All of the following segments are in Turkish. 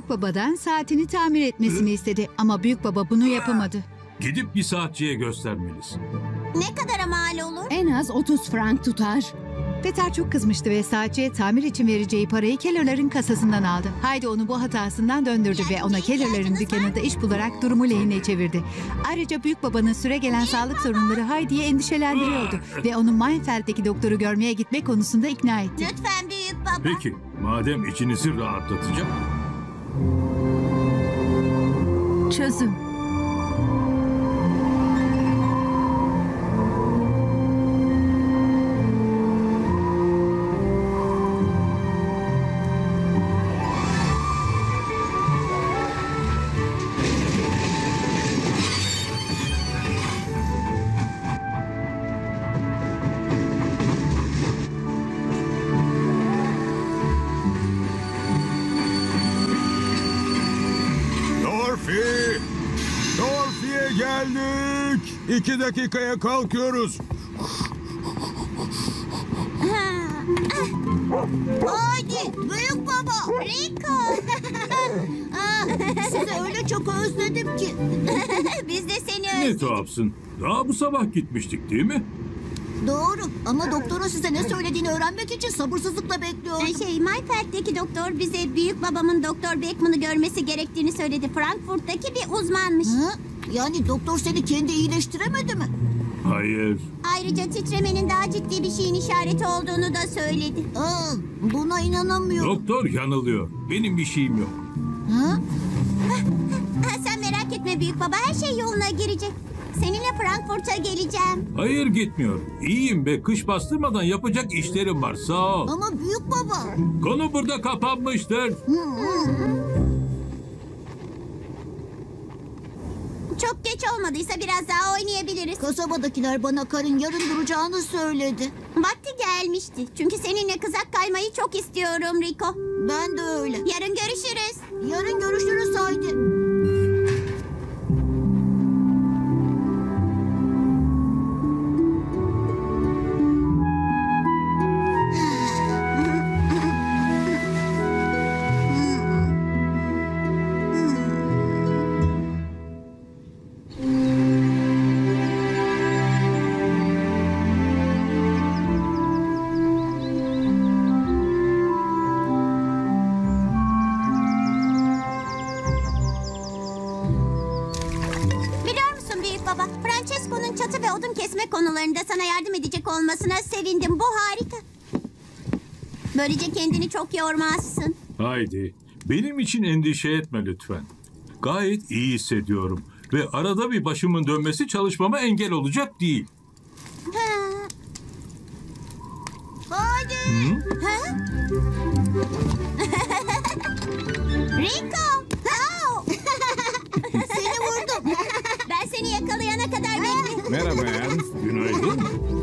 Büyük babadan saatini tamir etmesini istedi ama büyük baba bunu yapamadı. Gidip bir saatçiye göstermelisin. Ne kadara mal olur? En az 30 frank tutar. Peter çok kızmıştı ve saatçiye tamir için vereceği parayı Keller'ların kasasından aldı. Haydi onu bu hatasından döndürdü ve ona Keller'ların dükkanında iş bularak durumu lehine çevirdi. Ayrıca büyük babanın süregelen sağlık sorunları Heidi'yi endişelendiriyordu ve onu Mainfeld'deki doktoru görmeye gitmek konusunda ikna etti. Lütfen büyük baba. Peki, madem içinizi rahatlatacak. Çözüm. Dorfi'ye geldik. 2 dakikaya kalkıyoruz. Haydi büyük baba. Rico. Sizi öyle çok özledim ki. Biz de seni Ne özledik. tuhafsın. Daha bu sabah gitmiştik değil mi? Doğru ama doktorun size ne söylediğini öğrenmek için sabırsızlıkla bekliyorum. Mayfeld'deki doktor bize büyük babamın Doktor Beckman'ı görmesi gerektiğini söyledi. Frankfurt'taki bir uzmanmış. Yani doktor seni kendi iyileştiremedi mi? Hayır. Ayrıca titremenin daha ciddi bir şeyin işareti olduğunu da söyledi. Buna inanamıyorum. Doktor yanılıyor. Benim bir şeyim yok. Sen merak etme büyük baba, her şey yoluna girecek. Seninle Frankfurt'a geleceğim. Hayır, gitmiyorum. İyiyim ve kış bastırmadan yapacak işlerim var. Sağ ol. Ama büyük baba. Konu burada kapanmıştır. Çok geç olmadıysa biraz daha oynayabiliriz. Kasabadakiler bana karın yarın duracağını söyledi. Vakti gelmişti. Çünkü seninle kızak kaymayı çok istiyorum Rico. Ben de öyle. Yarın görüşürüz. Yarın görüşürüz haydi. Baba, Francesco'nun çatı ve odun kesme konularında sana yardım edecek olmasına sevindim. Bu harika. Böylece kendini çok yormazsın. Haydi. Benim için endişe etme lütfen. Gayet iyi hissediyorum. Ve arada bir başımın dönmesi çalışmama engel olacak değil. Haydi. Rico. Seni vurdum. Ben seni yakalayana kadar bekle. Merhaba Ernst. Günaydın.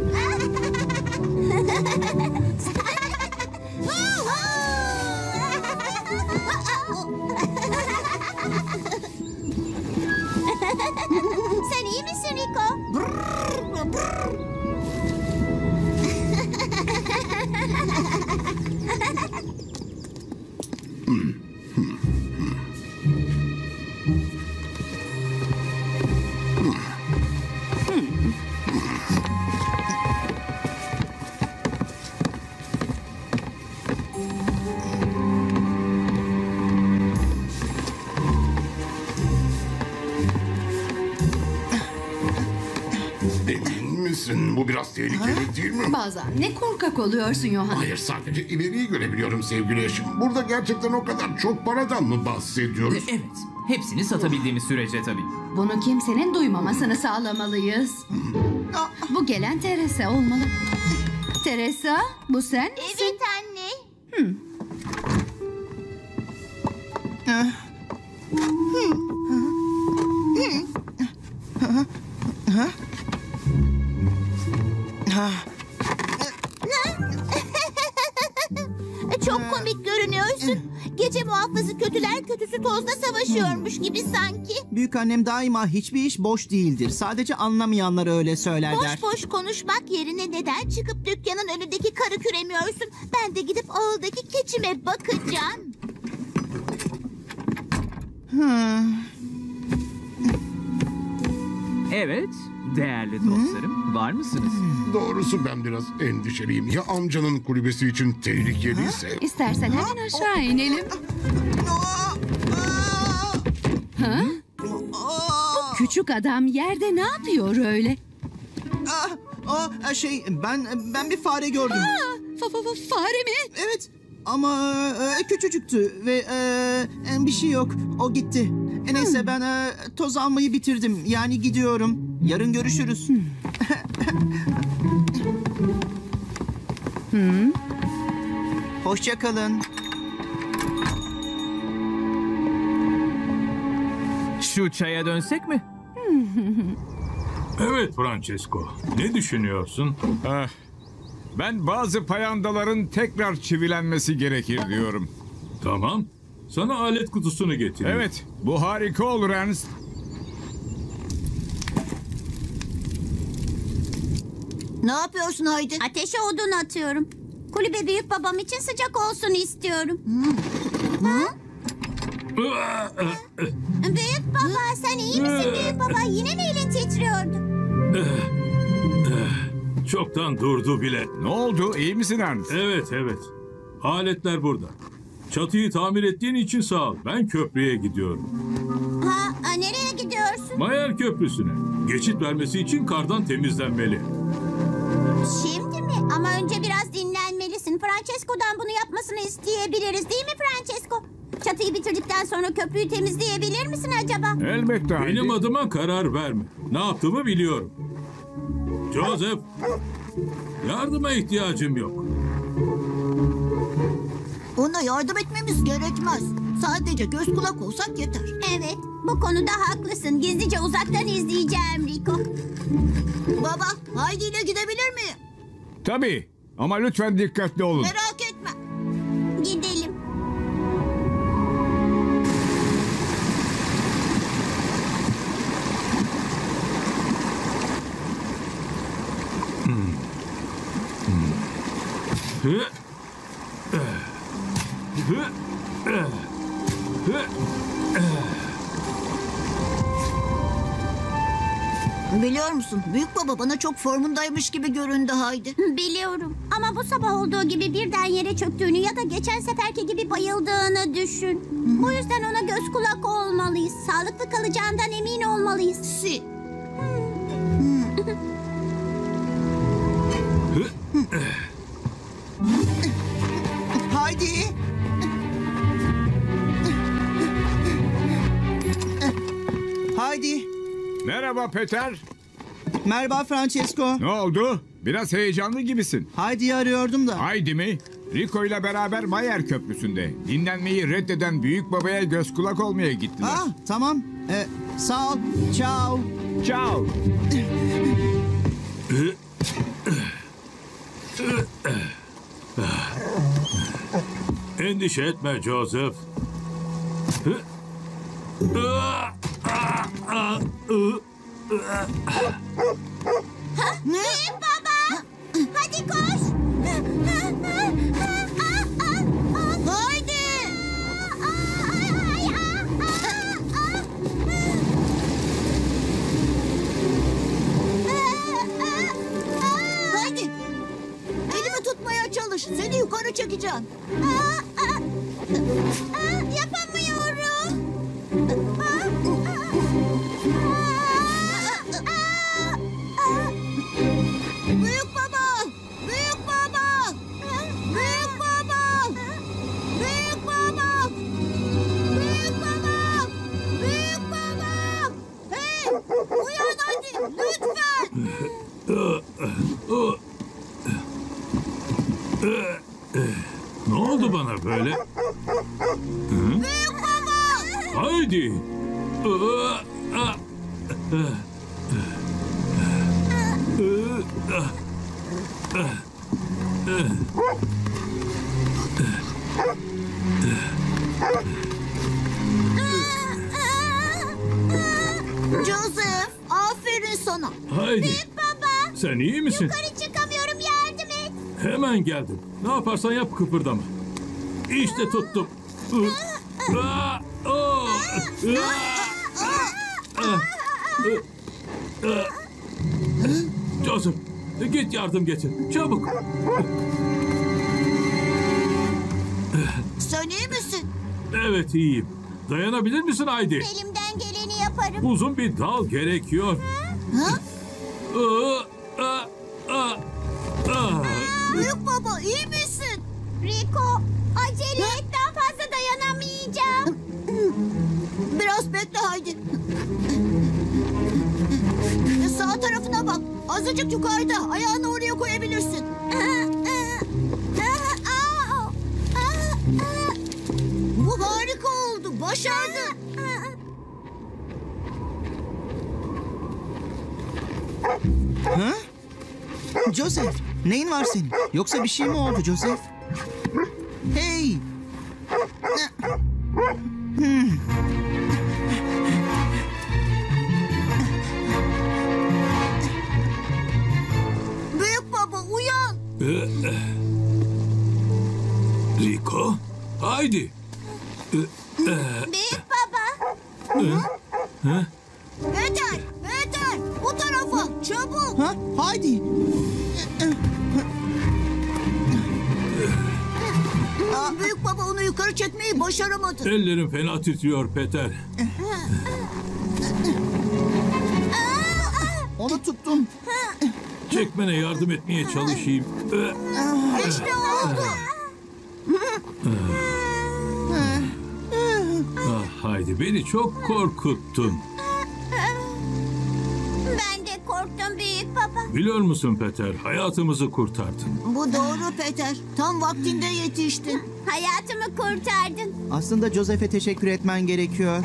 Sen iyi misin Rico? Emin misin? Bu biraz tehlikeli değil mi? Bazen ne korkak oluyorsun Johan. Hayır, sadece ileriyi görebiliyorum sevgili eşim. Burada gerçekten o kadar çok paradan mı bahsediyoruz? Evet. Hepsini satabildiğimiz sürece tabii. Bunu kimsenin duymamasını sağlamalıyız. Bu gelen Teresa olmalı. Teresa, bu sen misin? Evet anne. Çok komik görünüyorsun. Gece muhafızı kötüler kötüsü tozla savaşıyormuş gibi sanki. Büyükannem daima hiçbir iş boş değildir. Sadece anlamayanlar öyle söyler der. Boş boş konuşmak yerine neden çıkıp dükkanın önündeki karı küremiyorsun? Ben de gidip ağıldaki keçime bakacağım. Evet, değerli dostlarım, var mısınız? Doğrusu ben biraz endişeliyim. Ya amcanın kulübesi için tehlikeliyse? İstersen hemen aşağı inelim. Ha? Bu küçük adam yerde ne yapıyor öyle? Ben bir fare gördüm. Fare mi? Evet ama küçücüktü ve bir şey yok. O gitti. Neyse ben toz almayı bitirdim. Yani gidiyorum. Yarın görüşürüz. Hoşça kalın. Şu çaya dönsek mi? Evet Francesco. Ne düşünüyorsun? Ben bazı payandaların tekrar çivilenmesi gerekir diyorum. Tamam. Sana alet kutusunu getireyim. Evet, bu harika olur Ernst. Ne yapıyorsun Haydi? Ateşe odun atıyorum. Kulübe büyük babam için sıcak olsun istiyorum. Büyük baba sen iyi misin büyük baba? Yine mi elin titriyordu? Çoktan durdu bile. Ne oldu? İyi misin Ernst? Evet. Aletler burada. Çatıyı tamir ettiğin için sağ ol. Ben köprüye gidiyorum. Nereye gidiyorsun? Mayer Köprüsü'ne. Geçit vermesi için kardan temizlenmeli. Şimdi mi? Ama önce biraz dinlenmelisin. Francesco'dan bunu yapmasını isteyebiliriz değil mi Francesco? Çatıyı bitirdikten sonra köprüyü temizleyebilir misin acaba? Elbette Haydi. Benim adıma karar verme. Ne yaptığımı biliyorum. Joseph, yardıma ihtiyacım yok. Ona yardım etmemiz gerekmez. Sadece göz kulak olsak yeter. Evet, bu konuda haklısın. Gizlice uzaktan izleyeceğim Rico. Baba, Haydi ile gidebilir miyim? Tabii ama lütfen dikkatli olun. Merak etme. Gidelim. Biliyor musun? Büyük baba bana çok formundaymış gibi göründü Haydi. Biliyorum. Ama bu sabah olduğu gibi birden yere çöktüğünü ya da geçen seferki gibi bayıldığını düşün. Bu yüzden ona göz kulak olmalıyız. Sağlıklı kalacağından emin olmalıyız. Haydi. Haydi. Merhaba Peter. Merhaba Francesco. Ne oldu? Biraz heyecanlı gibisin. Haydi'yi arıyordum da. Haydi mi? Rico ile beraber Mayer Köprüsü'nde. Dinlenmeyi reddeden büyük babaya göz kulak olmaya gittiler. Tamam. Sağ ol. Ciao. Ciao. Endişe etme Joseph. Büyük baba! Hadi koş! Haydi! Haydi! Elimi tutmaya çalış. Seni yukarı çekeceğim. Yapamıyorum. Büyük baba! Büyük baba! Büyük baba! Büyük baba! Büyük baba! Büyük baba! Hey! Uyan hadi! Lütfen! Ne oldu bana böyle? Büyük baba! Haydi. Joseph, aferin sana. Haydi. Büyük baba! Sen iyi misin? Yukarı çıkamıyorum, yardım et. Hemen geldim. Ne yaparsan yap kıpırdama. İşte tuttum. Joseph, git yardım getir. Çabuk. Sen iyi misin? Evet, iyiyim. Dayanabilir misin Haydi? Elimden geleni yaparım. Uzun bir dal gerekiyor. Ha? Aa, aa, aa. Büyük baba iyi misin? Rico, acele et, daha fazla dayanamayacağım. Biraz bekle haydi. Sağ tarafına bak. Azıcık yukarıda. Ayağını oraya koyabilirsin. Bu harika oldu. Başardın. Ha? Joseph, neyin var senin? Yoksa bir şey mi oldu Joseph? Hey! Büyük baba uyan. Rico, Haydi. Büyük baba. Peter, Peter, bu tarafa, çabuk. Ha? Haydi! Büyük baba onu yukarı çekmeyi başaramadı. Ellerim fena titriyor Peter. Onu tuttum. Çekmene yardım etmeye çalışayım. İşte oldu. Ah, Haydi, beni çok korkuttun. Ben de korktum büyük baba. Biliyor musun Peter, hayatımızı kurtardın. Bu doğru Peter. Tam vaktinde yetiştin. Hayatımı kurtardın. Aslında Joseph'e teşekkür etmen gerekiyor.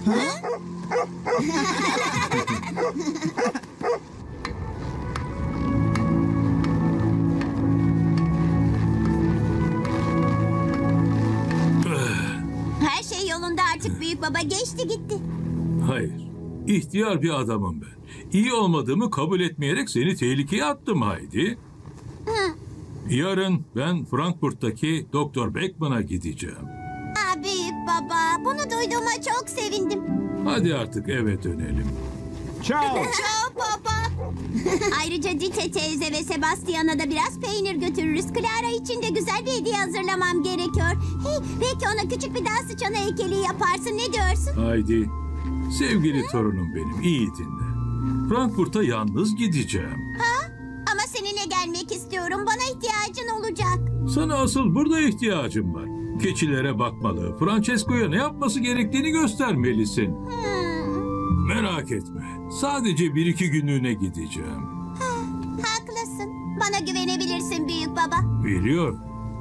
Her şey yolunda artık büyük baba, geçti gitti. Hayır, ihtiyar bir adamım ben. İyi olmadığımı kabul etmeyerek seni tehlikeye attım Haydi. Yarın ben Frankfurt'taki Doktor Beckman'a gideceğim. Büyük baba, bunu duyduğuma çok sevindim. Hadi artık eve dönelim. Ciao. Ciao baba. Ayrıca Dite teyze ve Sebastian'a da biraz peynir götürürüz. Clara için de güzel bir hediye hazırlamam gerekiyor. Hey, belki ona küçük bir dağ sıçanı heykeli yaparsın. Ne diyorsun? Haydi, sevgili torunum benim, iyi dinle. Frankfurt'a yalnız gideceğim. Ama seninle gelmek istiyorum. Bana ihtiyacın olacak. Sana asıl burada ihtiyacım var. Keçilere bakmalı, Francesco'ya ne yapması gerektiğini göstermelisin. Merak etme, sadece 1-2 günlüğüne gideceğim. Haklısın. Bana güvenebilirsin büyük baba. Biliyorum.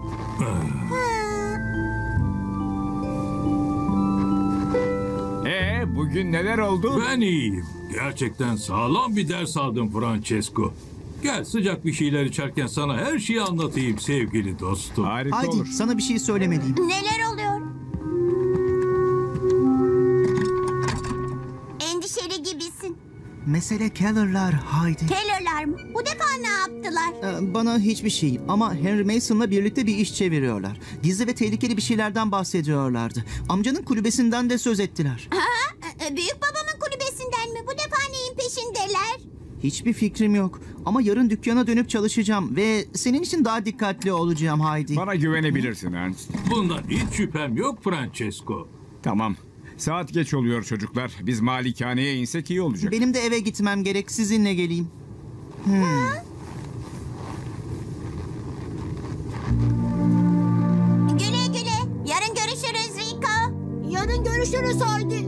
Bugün neler oldu? Ben iyiyim. Gerçekten sağlam bir ders aldım Francesco. Gel sıcak bir şeyler içerken sana her şeyi anlatayım sevgili dostum. Harika Haydi, olur. sana bir şey söylemeliyim. Neler oluyor? Endişeli gibisin. Mesele Keller'lar Haydi. Keller'lar mı? Bu defa ne yaptılar? Bana hiçbir şey ama Henry Mason'la birlikte bir iş çeviriyorlar. Gizli ve tehlikeli bir şeylerden bahsediyorlardı. Amcanın kulübesinden de söz ettiler. Büyük babamın kulübesinden mi? Bu defa neyin peşindeler? Hiçbir fikrim yok ama yarın dükkana dönüp çalışacağım ve senin için daha dikkatli olacağım Haydi. Bana güvenebilirsin Ernst. Bundan hiç şüphem yok Francesco. Tamam. Saat geç oluyor çocuklar. Biz malikaneye insek iyi olacak. Benim de eve gitmem gerek, sizinle geleyim. Güle güle. Yarın görüşürüz Rico. Yarın görüşürüz Haydi.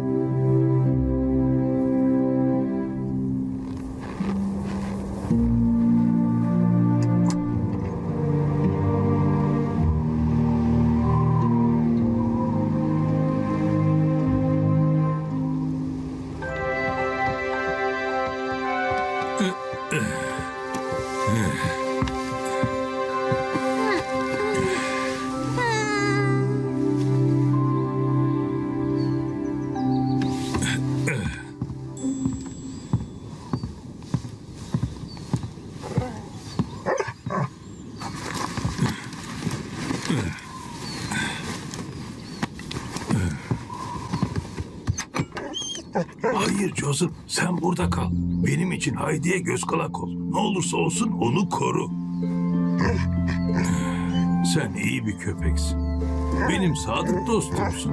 Hayır Joseph, sen burada kal. Benim için Heidi'ye göz kulak ol. Ne olursa olsun onu koru. Sen iyi bir köpeksin. Benim sadık dostumsun.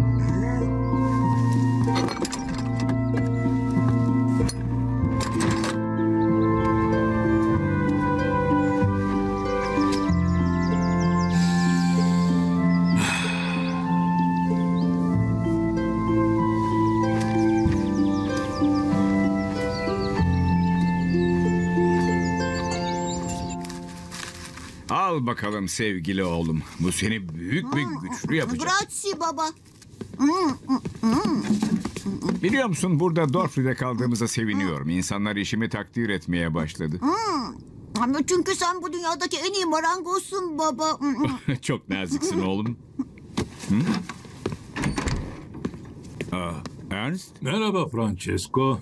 Al bakalım sevgili oğlum. Bu seni büyük bir güçlü yapacak. Grazie baba. Biliyor musun, burada Dorfri'de kaldığımıza seviniyorum. İnsanlar işimi takdir etmeye başladı. Ama çünkü sen bu dünyadaki en iyi marangozsun baba. Çok naziksin oğlum. Ernst? Merhaba Francesco.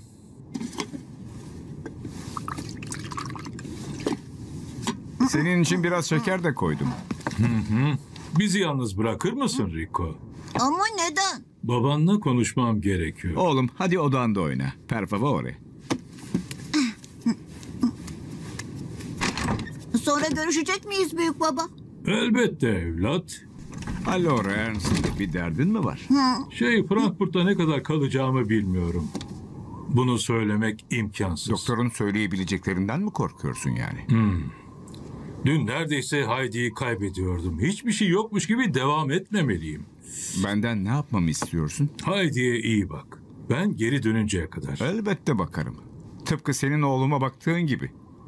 Senin için biraz şeker de koydum. Bizi yalnız bırakır mısın Rico? Ama neden? Babanla konuşmam gerekiyor. Oğlum hadi odanda oyna. Per favore. Sonra görüşecek miyiz büyük baba? Elbette evlat. Allora Ernst, bir derdin mi var? Frankfurt'ta ne kadar kalacağımı bilmiyorum. Bunu söylemek imkansız. Doktorun söyleyebileceklerinden mi korkuyorsun yani? Dün neredeyse Heidi'yi kaybediyordum. Hiçbir şey yokmuş gibi devam etmemeliyim. Benden ne yapmamı istiyorsun? Heidi'ye iyi bak. Ben geri dönünceye kadar. Elbette bakarım. Tıpkı senin oğluma baktığın gibi.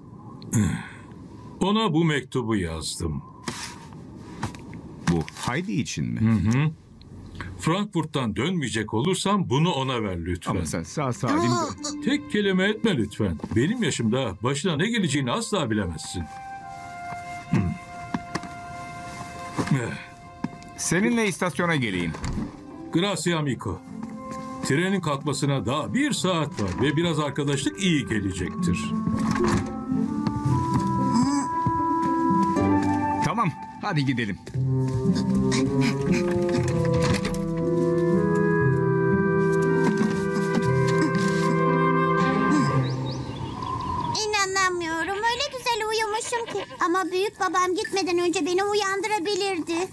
Ona bu mektubu yazdım. Bu Heidi için mi? Frankfurt'tan dönmeyecek olursam bunu ona ver lütfen. Ama sen sağ salim... Tek kelime etme lütfen. Benim yaşımda başına ne geleceğini asla bilemezsin. Seninle istasyona geleyim. Grazie amico. Trenin kalkmasına daha 1 saat var ve biraz arkadaşlık iyi gelecektir. Tamam, hadi gidelim. İnanamıyorum. Öyle güzel uyumuşum ki. Ama büyük babam gitmeden önce beni uyandırabilirdi.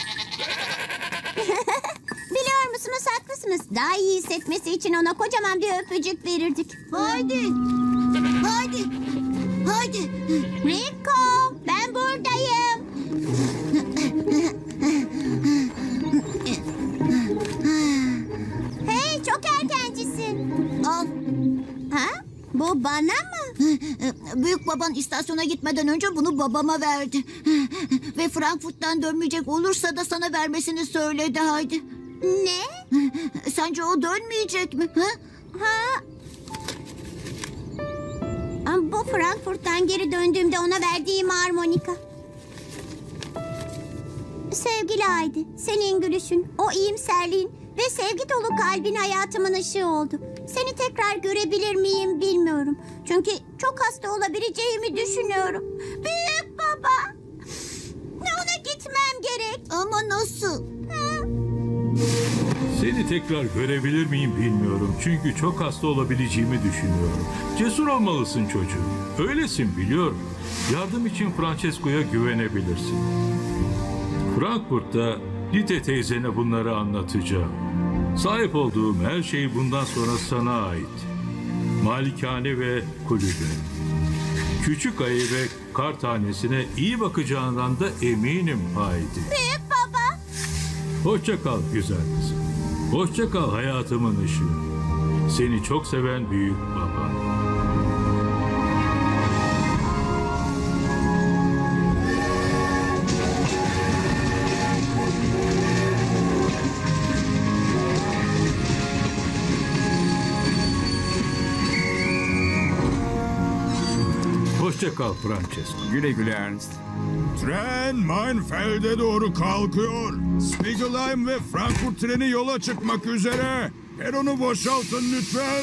Biliyor musunuz, haklısınız. Daha iyi hissetmesi için ona kocaman bir öpücük verirdik. Haydi. Haydi. Haydi. Rico, ben buradayım. Hey, çok erkencisin. Al. Ha? Bu bana mı? Büyük baban istasyona gitmeden önce bunu babama verdi. Ve Frankfurt'tan dönmeyecek olursa da sana vermesini söyledi Haydi. Ne? Sence o dönmeyecek mi? Ha? Bu Frankfurt'tan geri döndüğümde ona verdiğim harmonika. Sevgili Haydi, senin gülüşün, o iyimserliğin ve sevgi dolu kalbin hayatımın ışığı oldu. Seni tekrar görebilir miyim bilmiyorum. Çünkü çok hasta olabileceğimi düşünüyorum. Büyük baba! Ona gitmem gerek. Ama nasıl? Seni tekrar görebilir miyim bilmiyorum. Çünkü çok hasta olabileceğimi düşünüyorum. Cesur olmalısın çocuğum. Öylesin biliyorum. Yardım için Francesco'ya güvenebilirsin. Frankfurt'ta Lite teyzene bunları anlatacağım. Sahip olduğum her şey bundan sonra sana ait. Malikane ve kulübe. Küçük ayı ve kar tanesine iyi bakacağından da eminim Haydi. Büyük baba! Hoşça kal güzel kızım. Hoşça kal hayatımın ışığı. Seni çok seven büyük baba. Hoşça kal Francesco. Güle güle Ernst. Tren Mainfeld'e doğru kalkıyor. Spiegelheim ve Frankfurt treni yola çıkmak üzere. Peronu boşaltın lütfen.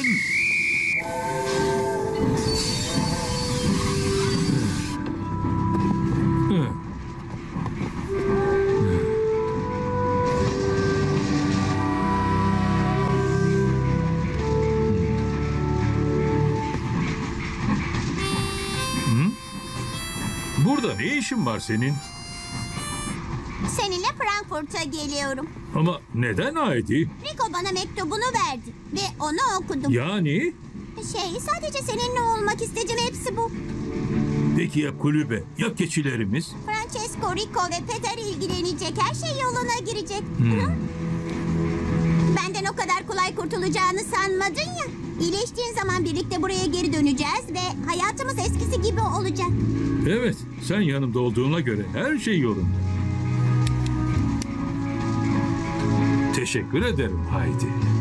Burada ne işin var senin? Seninle Frankfurt'a geliyorum. Ama neden Heidi? Rico bana mektubunu verdi ve onu okudum. Yani? Sadece seninle olmak istedim, hepsi bu. Peki ya kulübe? Ya keçilerimiz? Francesco, Rico ve Peter ilgilenecek. Her şey yoluna girecek. Hı? Benden o kadar kolay kurtulacağını sanmadın ya. İyileştiğin zaman birlikte buraya geri döneceğiz ve hayatımız eskisi gibi olacak. Evet, sen yanımda olduğuna göre her şey yolunda. Teşekkür ederim Heidi.